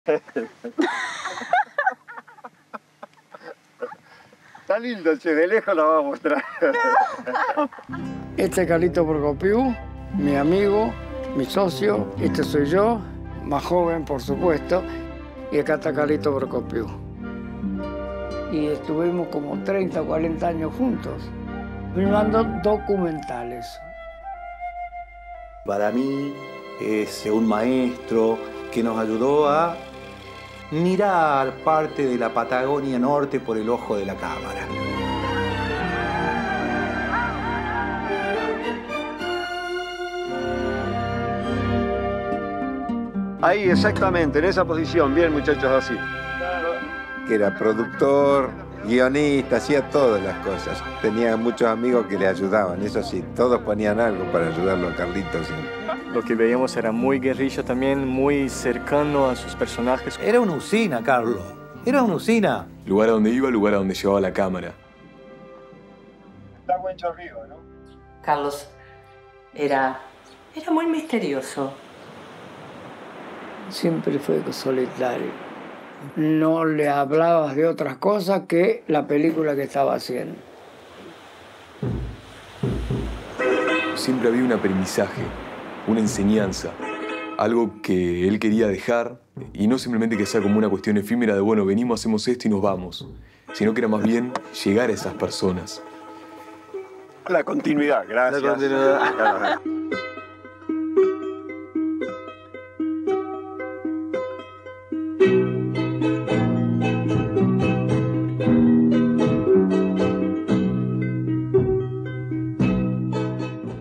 Está lindo, che, de lejos lo vamos a mostrar. Este es Carlito Procopiu, mi amigo, mi socio. Este soy yo, más joven, por supuesto. Y acá está Carlito Procopiu. Y estuvimos como 30 o 40 años juntos, filmando documentales. Para mí es un maestro que nos ayudó a mirar parte de la Patagonia Norte por el ojo de la cámara. Ahí, exactamente, en esa posición. Bien, muchachos, así. Que era productor, guionista, hacía todas las cosas. Tenía muchos amigos que le ayudaban, eso sí, todos ponían algo para ayudarlo a Carlitos. Lo que veíamos era muy guerrilla también, muy cercano a sus personajes. Era una usina, Carlos. Era una usina. Lugar a donde iba, lugar a donde llevaba la cámara. Está buen chorrido, ¿no? Carlos era muy misterioso. Siempre fue solitario. No le hablabas de otras cosas que la película que estaba haciendo. Siempre había un aprendizaje, una enseñanza, algo que él quería dejar, y no simplemente que sea como una cuestión efímera de, bueno, venimos, hacemos esto y nos vamos, sino que era más bien llegar a esas personas. La continuidad, gracias. La continuidad.